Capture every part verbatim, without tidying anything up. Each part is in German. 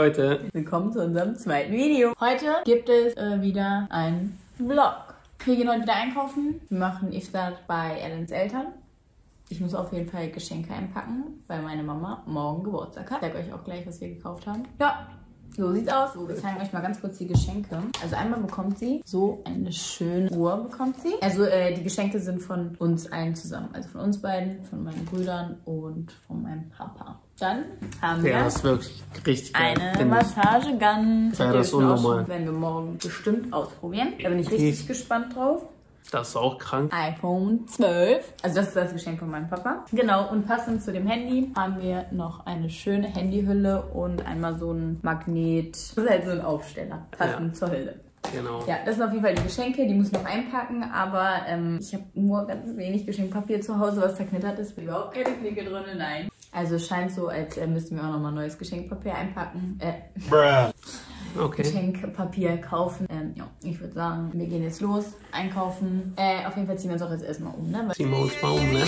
Leute. Willkommen zu unserem zweiten Video. Heute gibt es äh, wieder einen Vlog. Wir gehen heute wieder einkaufen. Wir machen Iftar bei Ellens Eltern. Ich muss auf jeden Fall Geschenke einpacken, weil meine Mama morgen Geburtstag hat. Ich zeige euch auch gleich, was wir gekauft haben. Ja, so sieht's aus. So, wir zeigen euch mal ganz kurz die Geschenke. Also einmal bekommt sie so eine schöne Uhr bekommt sie. Also äh, die Geschenke sind von uns allen zusammen. Also von uns beiden, von meinen Brüdern und von meinem Papa. Dann haben wir ja, das ist wirklich richtig geil. Eine Massagegun. Ja, das ist unnormal. Das werden wir morgen bestimmt ausprobieren. Da bin ich richtig okay. gespannt drauf. Das ist auch krank. iPhone zwölf. Also das ist das Geschenk von meinem Papa. Genau, und passend zu dem Handy haben wir noch eine schöne Handyhülle und einmal so ein Magnet. Das ist halt so ein Aufsteller, passend ja. zur Hülle. Genau. Ja, das sind auf jeden Fall die Geschenke, die muss ich noch einpacken, aber ähm, ich habe nur ganz wenig Geschenkpapier zu Hause, was zerknittert ist. Überhaupt keine Knicke drin, nein. Also es scheint so, als äh, müssten wir auch nochmal neues Geschenkpapier einpacken. Äh, Bruh. Okay. Geschenkpapier kaufen. Ähm, ja, ich würde sagen, wir gehen jetzt los, einkaufen. Äh, auf jeden Fall ziehen wir uns auch jetzt erstmal um, ne? Ziehen wir uns mal um, ne?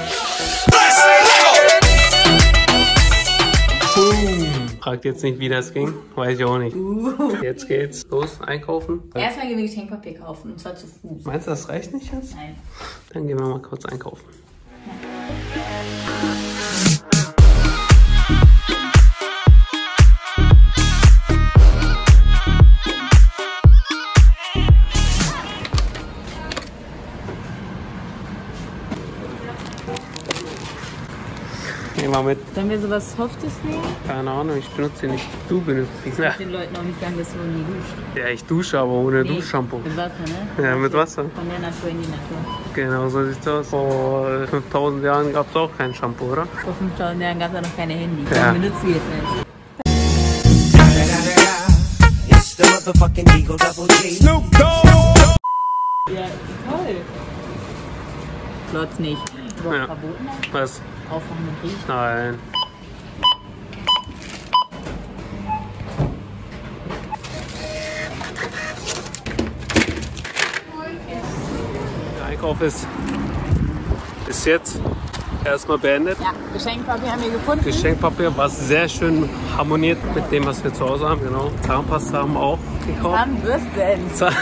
Boom. Fragt jetzt nicht, wie das ging. Weiß ich auch nicht. Uh. Jetzt geht's los, einkaufen. Erstmal gehen wir Geschenkpapier kaufen, und zwar zu Fuß. Meinst du, das reicht nicht jetzt? Nein. Dann gehen wir mal kurz einkaufen. Ja. Mal mit. Sollen wir sowas Softes nehmen? Keine Ahnung, ich benutze sie nicht. Du benutzt sie. Ich muss den Leuten auch nicht sagen, dass du nie duschst. Ja, ich dusche, aber ohne nee, Duschshampoo. Mit Wasser, ne? Ja, mit Wasser. Von der Natur in die Natur. Genau, so sieht's aus. Vor fünftausend Jahren gab es auch kein Shampoo, oder? Vor fünftausend Jahren gab es auch noch keine Handys. Ja. Dann benutzt du jetzt nicht. Ja, toll. Klotz nicht. Überhaupt ja. verboten? Was? Aufmachen und riechen? Nein. Der Einkauf ist, ist jetzt erstmal beendet. Ja, Geschenkpapier haben wir gefunden. Geschenkpapier, was sehr schön harmoniert mit dem, was wir zu Hause haben. Genau. Zahnpasta haben wir auch gekauft. Zahnbürsten. Zahn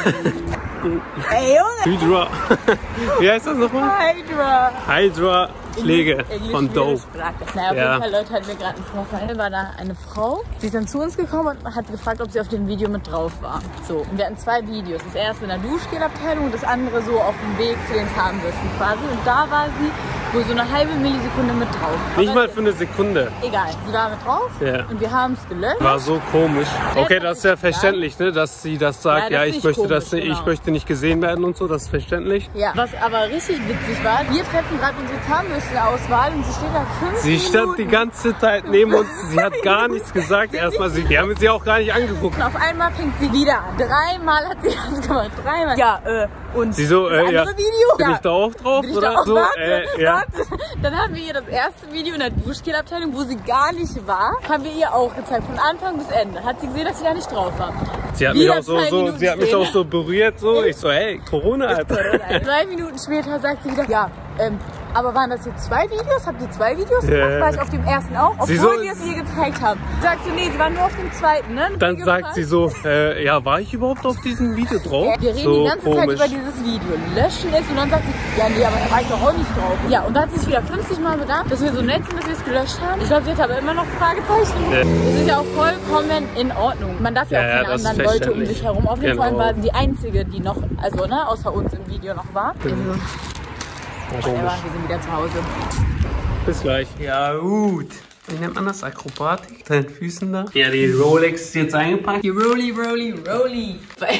Ey, Junge! Hydra. Wie heißt das nochmal? Hydra. Hydra Pflege Englisch, von Dope. Na, auf ja. jeden Fall, Leute, hatten wir gerade einen Vorfall. War da eine Frau, sie ist dann zu uns gekommen und hat gefragt, ob sie auf dem Video mit drauf war. So, und wir hatten zwei Videos. Das erste in der Duschgelabteilung und das andere so auf dem Weg zu den Zahnbürsten quasi. Und da war sie wohl so eine halbe Millisekunde mit drauf. Nicht Aber mal für eine Sekunde. Egal, sie war mit drauf ja. und wir haben es gelöscht. War so komisch. Okay, das ist ja verständlich, ne, dass sie das sagt. Ja, ja ich möchte komisch, das, genau. ich möchte nicht gesehen werden und so. Das ist verständlich. Ja. Was aber richtig witzig war, wir treffen gerade unsere Zahnbürstenauswahl und sie steht da fünf Sie Minuten. stand die ganze Zeit neben uns. Sie hat gar nichts gesagt. Erstmal, sie, wir haben sie auch gar nicht angeguckt. Und auf einmal fängt sie wieder an. Dreimal hat sie das gemacht. Dreimal. Ja, äh, und sie so, das äh, andere ja. Video. Bin ja. ich da auch drauf? Bin ich oder da auch? so? Warte, Äh, ja. warte. Dann haben wir ihr das erste Video in der Duschgelabteilung, wo sie gar nicht war, haben wir ihr auch gezeigt. Von Anfang bis Ende. Hat sie gesehen, dass sie da nicht drauf war. Sie hat Wieder mich auch so, so, sie hat mich auch so berührt. So. Ich so, hey, Corona, Alter. Drei Minuten später sagt sie wieder, ja, ähm, aber waren das jetzt zwei Videos? Habt ihr zwei Videos yeah. gemacht? War ich auf dem ersten auch? Obwohl so, wir es ihr gezeigt haben. Sagt sie, nee, sie waren nur auf dem zweiten, ne? Dann sagt sie so, äh, ja, war ich überhaupt auf diesem Video drauf? Äh, wir reden so die ganze komisch. Zeit über dieses Video. Löschen es und dann sagt sie, ja, nee, aber da war ich doch auch nicht drauf. Ja, und dann hat sie sich wieder fünfzig Mal bedankt, dass wir so nett sind, dass wir es gelöscht haben. Ich glaube, sie hat aber immer noch Fragezeichen. Ja. Das ist ja auch vollkommen in Ordnung. Man darf ja, ja auch keine ja, anderen Leute um sich herum. Auf jeden genau. Fall war sie die Einzige, die noch, also ne, außer uns im Video noch war. Mhm. Also, whatever, wir sind wieder zu Hause. Bis gleich. Ja, gut. Wie nennt man das? Akrobatik? Deinen Füßen da? Ja, die Rolex ist jetzt eingepackt. Die Rolli, Rolli, Rolli.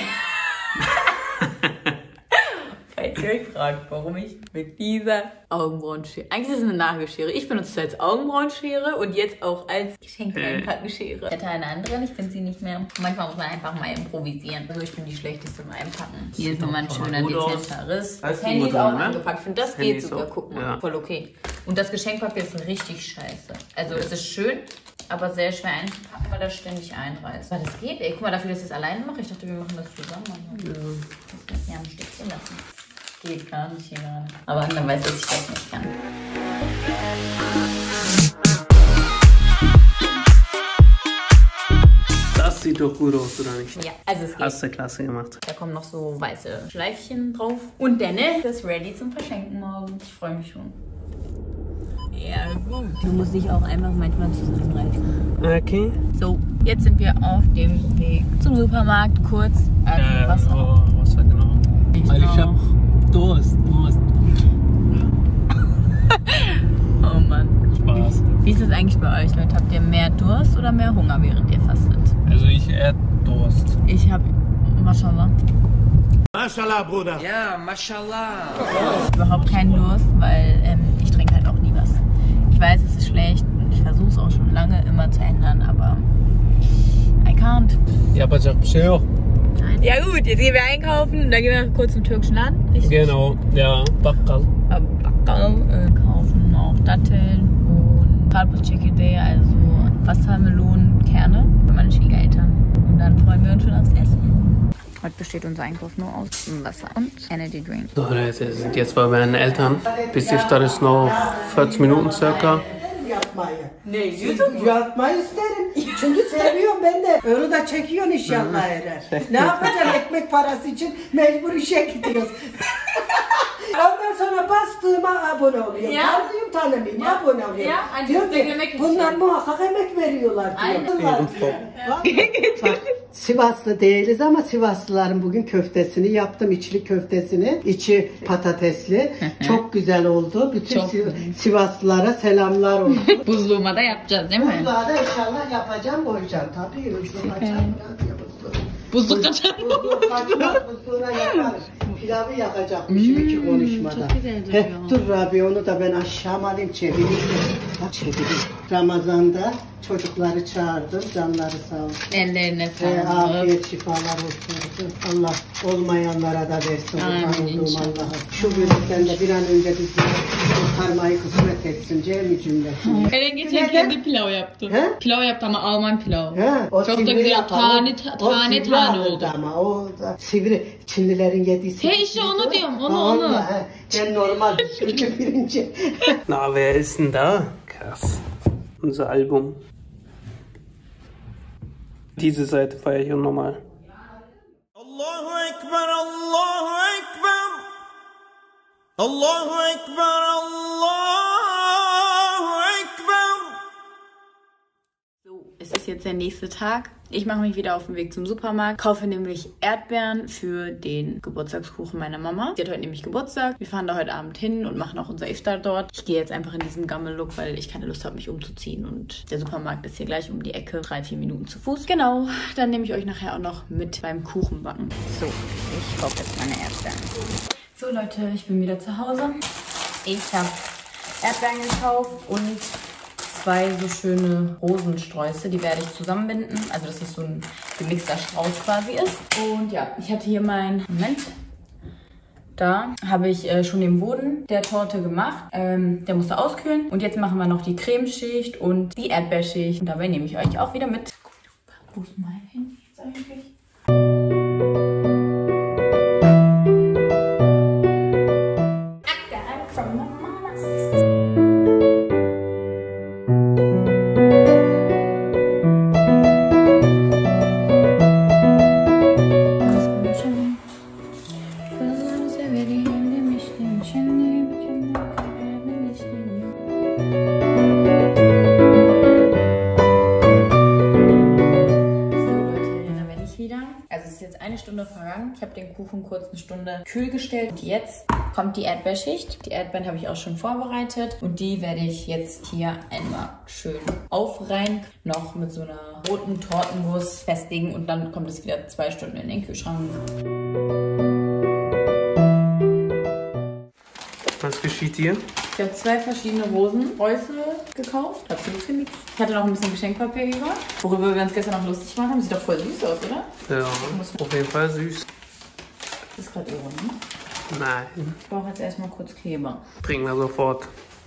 Falls ihr euch fragt, warum ich mit dieser Augenbrauenschere... Eigentlich ist es eine Nagelschere. Ich benutze es als Augenbrauenschere und jetzt auch als Geschenke-Einpacken-Schere. Ich hatte eine andere, ich finde sie nicht mehr. Manchmal muss man einfach mal improvisieren. Also ich bin die schlechteste im Einpacken. Hier ist nochmal ein schöner, dezenter Riss. Das Handy ist auch angepackt. Ich finde, das geht sogar. Guck mal, voll okay. Und das Geschenkpapier ist richtig scheiße. Also es ist schön, aber sehr schwer einzupacken, weil das ständig einreißt. Aber das geht, ey. Guck mal, dafür, dass ich das alleine mache. Ich dachte, wir machen das zusammen. Ja. Das ist ja am Stück zu lassen. Geht gar nicht hier gerade. Aber dann weiß ich, dass ich das nicht kann. Sieht doch gut aus, oder nicht? Ja, also es geht. Hast du klasse gemacht. Da kommen noch so weiße Schleifchen drauf. Und Dennis ist ready zum Verschenken morgen. Ich freue mich schon. Ja, gut. Du musst dich auch einfach manchmal zusammenreißen. Okay. So, jetzt sind wir auf dem Weg zum Supermarkt. Kurz äh, Äh, Wasser. oh, Wasser, genau. Ich Weil ich auch. hab Durst, Durst. Oh Mann. Spaß. Wie ist es eigentlich bei euch, Leute? Habt ihr mehr Durst oder mehr Hunger, während ihr fastet? Also ich eher Durst. Ich habe, Mashallah, Mashallah, Bruder. Ja, Mashallah. überhaupt keinen Durst, weil ähm, ich trinke halt auch nie was. Ich weiß, es ist schlecht und ich versuche es auch schon lange immer zu ändern, aber I can't. Yapacak bir şey yok. Ja gut, jetzt gehen wir einkaufen, dann gehen wir kurz zum türkischen Laden. Richtig? Genau, ja, Bakkal. Bakkal, äh, kaufen auch Datteln und Karpuz-Çekirdeği, also Wassermelonenkerne für meine Schwiegereltern. Und dann freuen wir uns schon aufs Essen. Heute besteht unser Einkauf nur aus Wasser und Energy Drink. So Leute, wir sind jetzt bei meinen Eltern. Bis iftar ist noch vierzig Minuten circa. Yapmayı. Ne, YouTube? Yapmayı isterim. Çünkü seviyorum ben de. Onu da çekiyorsun inşallah erer. Ne yapacaksın ekmek parası için mecbur işe gidiyoruz. Ondan sonra bastığıma abone oluyor. Ya. Tanıyım tanımayayım abone oluyor. Ya, hani Diyor destek ki emek bunlar için. muhakkak emek veriyorlar diyor. Aynen. Bak, Sivaslı değiliz ama Sivaslıların bugün köftesini yaptım. İçli köftesini. İçi patatesli. Çok güzel oldu. Bütün Çok Siv- güzel. Sivaslılara selamlar olsun. Buzluğuma da yapacağız değil mi? Buzluğa da inşallah yapacağım, koyacağım. Tabii buzluğa açarım. Buzluk açar mı? Buzluğa açmak, buzluğuna yaparım. Pilavı yakacakmışım iki konuşmada. çok güzel duruyor. Heh, dur Rabia, onu da ben aşağı alayım, çevireyim. Bak çevireyim. Ramazan'da çocukları çağırdım, canları sağ olsun. Ellerine Ee, sağlık. afiyet şifalar olsun. Allah olmayanlara da versin. Amin, Kurban olduğum inşallah. Allah'a. Şu virüsten de bir an önce bizi kurtarmayı kısmet etsin. Cem cümlesini. Eren geçen Neden? kendi pilav yaptı. He? Pilav yaptı ama Alman pilavı. He, o Çok da sivri güzel, yapar. tane O- ta- o tane sivri tane alırdı oldu. Ama o da sivri Çinlilerin yediği sivri. He, işte onu diyorum, onu, Ha, onu. he. Ben normal sivri pirinci. Na, wer ist denn da? Krass. Unser Album. Diese Seite feiere ich auch nochmal. Allahu Ekber, Allahu Ekber. Allahu Ekber, Allahu Ekber. So, es ist jetzt der nächste Tag. Ich mache mich wieder auf den Weg zum Supermarkt, kaufe nämlich Erdbeeren für den Geburtstagskuchen meiner Mama. Sie hat heute nämlich Geburtstag. Wir fahren da heute Abend hin und machen auch unser Iftar dort. Ich gehe jetzt einfach in diesem Gammel-Look, weil ich keine Lust habe, mich umzuziehen. Und der Supermarkt ist hier gleich um die Ecke, drei, vier Minuten zu Fuß. Genau, dann nehme ich euch nachher auch noch mit beim Kuchenbacken. So, ich kaufe jetzt meine Erdbeeren. So Leute, ich bin wieder zu Hause. Ich habe Erdbeeren gekauft und zwei so schöne Rosensträuße, die werde ich zusammenbinden, also dass es so ein gemixter Strauß quasi ist. Und ja, ich hatte hier mein, Moment, da habe ich äh, schon den Boden der Torte gemacht, ähm, der musste auskühlen. Und jetzt machen wir noch die Cremeschicht und die Erdbeerschicht. Und dabei nehme ich euch auch wieder mit. Wo ist mein Handy jetzt eigentlich? Also es ist jetzt eine Stunde vergangen. Ich habe den Kuchen kurz eine Stunde kühl gestellt. Und jetzt kommt die Erdbeerschicht. Die Erdbeeren habe ich auch schon vorbereitet. Und die werde ich jetzt hier einmal schön aufreihen. Noch mit so einer roten Tortenguss festigen. Und dann kommt es wieder zwei Stunden in den Kühlschrank. Was geschieht hier? Ich habe zwei verschiedene Rosensträuße gekauft. Dazu gemixt. Ich hatte noch ein bisschen Geschenkpapier gemacht, worüber wir uns gestern noch lustig gemacht haben. Sieht doch voll süß aus, oder? Ja, auf jeden Fall süß. Das ist gerade irre, ne? Nein, Ich brauche jetzt erstmal kurz Kleber. bringen wir sofort.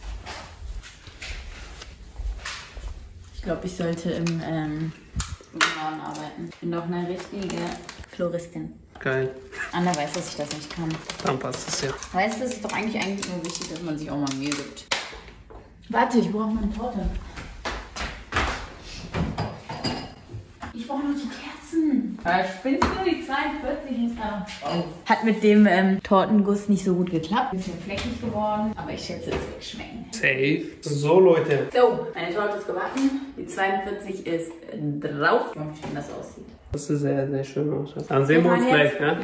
Ich glaube, ich sollte im, ähm, im Laden arbeiten. Ich bin doch eine richtige Floristin. Geil. Anna weiß, dass ich das nicht kann. Dann passt es ja. Weißt du, es ist doch eigentlich, eigentlich nur wichtig, dass man sich auch mal Mühe gibt. Warte, ich brauche meine Torte. Ich brauche noch die Kerzen. Ja, spinnst du? Die zweiundvierzig ist da. Oh. Hat mit dem ähm, Tortenguss nicht so gut geklappt. Bisschen fleckig geworden, aber ich schätze, es wird schmecken. Safe. So, Leute. So, meine Torte ist gebacken. Die zweiundvierzig ist drauf. Ich wie schön das aussieht. Das sieht sehr, sehr schön aus. Dann sehen wir uns gleich, ne?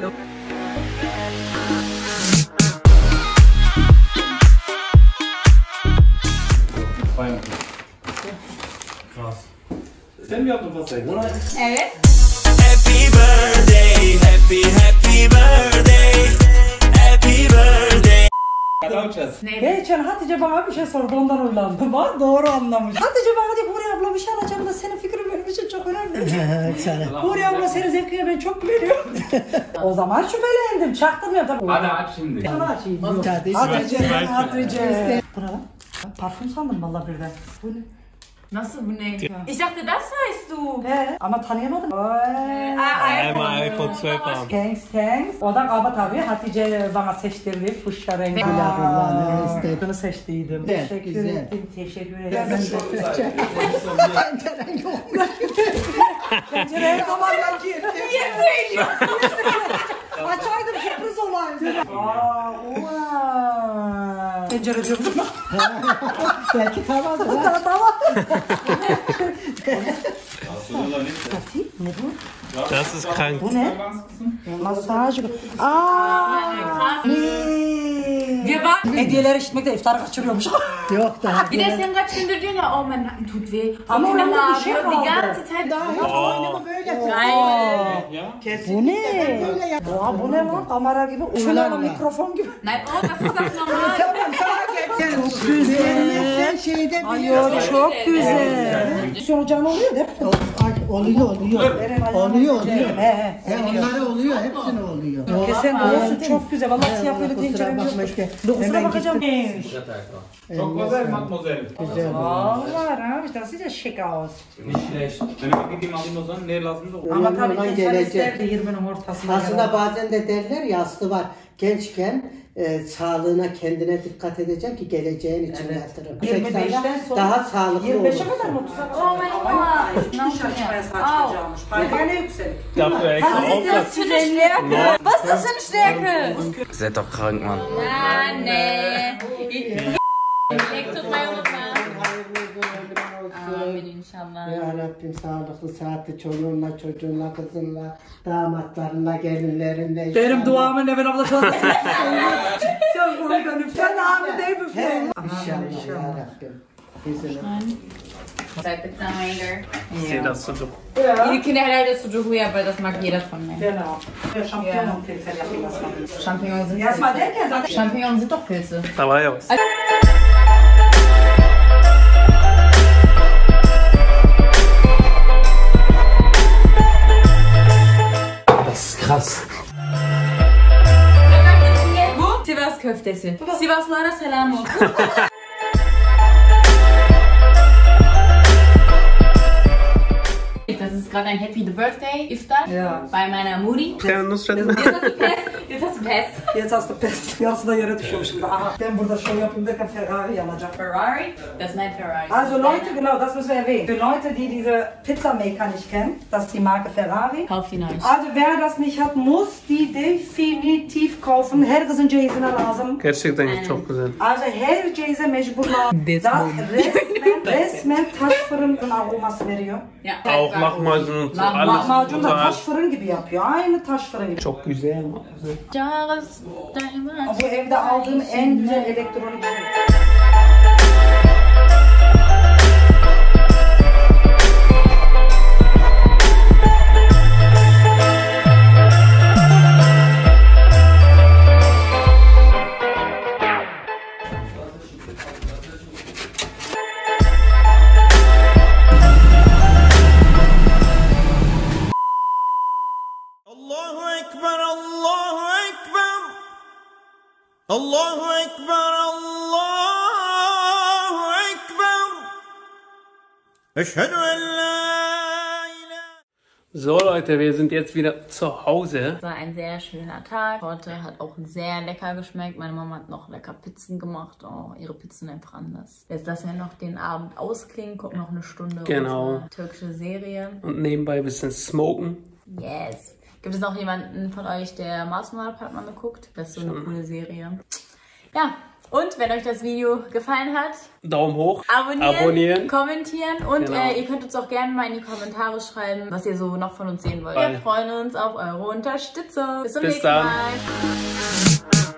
Krass. Sen mi yaptın pastayı? Evet. Happy birthday, happy happy birthday, happy birthday. Hadi bakacağız. Geçen Hatice bana bir şey sordu, ondan uylandım. Bak doğru anlamış. Hatice bana diyor Huriye abla bir şey alacağım da senin fikrin benim için çok önemli. Huriye abla senin zevkine ben çok güveniyorum. O zaman şüphelendim. Çaktırmıyorum. Hadi aç şimdi. Hadi açayım. Hatice, Hatice. Bu ne lan? Parfüm sandım vallahi birden. Bu ne? Nasıl bu ne? Ich dachte, das weißt du. He, ama tanıyamadım. Einmal iPhone zwölf haben. Thanks, thanks. O da kaba tabii. Hatice bana seçtirdi. Fuşya rengi. Bunu seçtiydim. Teşekkür ederim. Teşekkür ederim. Tenceren yok. Tencereye zamanla girdim. Niye söylüyorsun? Açaydım sürpriz olaydı. Aaa, uaa. Tencere diyorum. Belki tavadır. Tamam, tamam. Ne bu? Das ist krank. Bu ne? Masaj. Aaa. Wir waren. Hediyeler işitmekte iftarı kaçırıyormuş. Yok daha. Bir de sen kaç gündür diyorsun ya, oh mein Nacken tut weh. Ama Guck orada mal, bir şey die kaldı. ganze Zeit. Oynama böyle. Geil. Bu ne? Oha bu ne lan? Kamera gibi. Uçuyor mikrofon gibi. Nein, oh, das ist das normal. Çok güzel. Şeyde Ay çok güzel. Sonucan oluyor değil mi? Oluyor oluyor. Oluyor oluyor. He. He onlara oluyor, hepsine oluyor. Kesen olsun çok güzel. Vallahi siyah böyle tencerem yok. Dokusuna bakacağım. Çok güzel Mademoiselle. Vallahi abi das sieht ja schick aus. Nicht schlecht. Wenn ich gideyim alayım o zaman ne lazım da Ama tabii Ondan ki sen gelecek. isterdi yirminin ortasında. Aslında bazen de derler ya, aslı var. Gençken e, sağlığına, kendine dikkat edeceksin ki geleceğin için yatırım. yirmi beşten sonra daha sağlıklı yirmi beşe olursun. kadar mı otuz'a kadar? Oh mein Gott. Dışarı çıkmaya saat çıkacağımış. Parayla ne yükselik? Dafür extra Was ist das für eine Stärke? Was ist das für eine Stärke? Ihr seid doch krank, Mann. Ah, nee. Ich tut mal unutma. Amin inşallah. Ya Rabbim sağlıklı, sıhhatli çoluğunla, çocuğunla, kızınla, damatlarınla, gelinlerinle. Benim duamın ne ben abla çalışsın. Sen bunu gönül. Sen de abi değil mi? İnşallah ya Rabbim. Güzel. Seid bitte Eiger. Ich sehe das so. Ihre Kinder herhalde sucuk ya, aber das mag jeder von mir. Genau. Ja, Champignon und Pilze yapayım erstmal. Champignons sind Erstmal Pilze. denken, sag ich. Champignons sind doch Pilze. Da war ja was. Das ist krass. Bu Sivas köftesi. Sivaslılara selam olsun. Das ist gerade ein Happy Birthday Iftar Ja. bei meiner Mutti. Kleine Nussschnitte. Jetzt hast du Pest. Jetzt hast du Pest. Jetzt hast du Pest. Yarısı da yere düşüyor şimdi. Aha. Ben burada show yapayım derken Ferrari yanacak. Ferrari, das ist mein Ferrari. Also Leute, genau, das müssen wir erwähnen. Für Leute, die diese Pizza-Maker nicht kennen, das ist die Marke Ferrari. Kauf die nicht. Also wer das nicht hat, muss die definitiv kaufen. Herkesin ceyizine lazım. Gerçekten çok güzel. Also her ceyize mecbur lazım. Das resmen, resmen taş fırının aroması veriyor. Ja. Auch Lahmacun und so. Lahmacun. Alles. Lahmacun da total. taş fırın gibi yapıyor. Aynı taş fırın gibi. Çok güzel. güzel. Jahres Diamond. Bu evde aldığım en güzel elektronik şey. Allahu Ekber, Allahu Ekber. Allahu Ekber, Allahu Ekber. Eşhedü en la ilahe. So Leute, wir sind jetzt wieder zu Hause. Es war ein sehr schöner Tag. Torte hat auch sehr lecker geschmeckt. Meine Mama hat noch lecker Pizzen gemacht. Oh, ihre Pizzen einfach anders. Jetzt lassen wir noch den Abend ausklingen, gucken noch eine Stunde Genau. unsere türkische Serie. Und nebenbei ein bisschen smoken. Yes. Gibt es noch jemanden von euch, der Maßnahmenpartner guckt? Das ist so eine coole Serie. Ja, und wenn euch das Video gefallen hat, Daumen hoch, abonnieren, abonnieren. kommentieren und Genau. äh, ihr könnt uns auch gerne mal in die Kommentare schreiben, was ihr so noch von uns sehen wollt. Bye. Wir freuen uns auf eure Unterstützung. Bis zum Bis nächsten dann. Mal.